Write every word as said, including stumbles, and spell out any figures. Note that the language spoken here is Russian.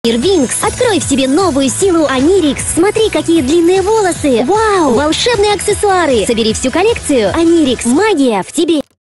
Винкс. Открой в себе новую силу Анирикс. Смотри, какие длинные волосы. Вау! Волшебные аксессуары. Собери всю коллекцию. Анирикс. Магия в тебе.